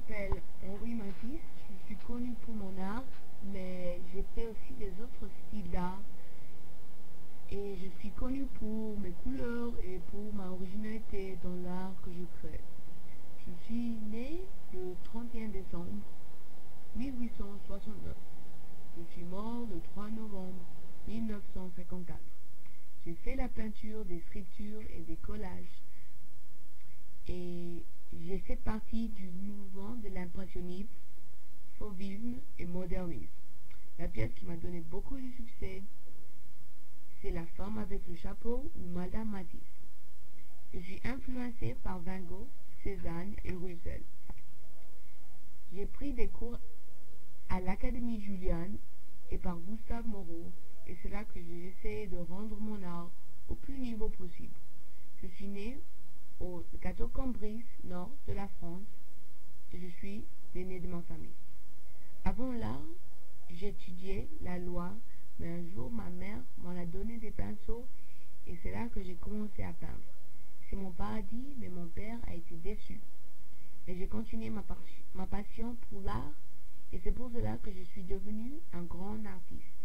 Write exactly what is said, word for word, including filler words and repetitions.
m'appelle Henri Matisse, je suis connu pour mon art, mais j'ai fait aussi des autres styles d'art. Et je suis connu pour mes couleurs et pour ma originalité dans l'art que je crée. Je suis né le trente et un décembre mille huit cent soixante-neuf. Je suis mort le trois novembre mille neuf cent cinquante-quatre. J'ai fait la peinture, des sculptures et des collages. Et j'ai fait partie du mouvement de l'impressionnisme, fauvisme et modernisme. La pièce qui m'a donné beaucoup de succès, c'est La femme avec le chapeau ou Madame Matisse. Je suis influencé par Van Gogh, Cézanne et Roussel. J'ai pris des cours à l'Académie Julian et par Gustave Moreau, et c'est là que j'ai essayé de rendre mon art au plus niveau possible. Je suis né au Château-Cambris, nord de la France, et je suis l'aîné de ma famille. Avant l'art, j'étudiais la loi, mais un jour ma mère m'en a donné des pinceaux et c'est là que j'ai commencé à peindre. C'est mon paradis, mais mon père a été déçu. Mais j'ai continué ma, ma passion pour l'art et c'est pour cela que je suis devenu un grand artiste.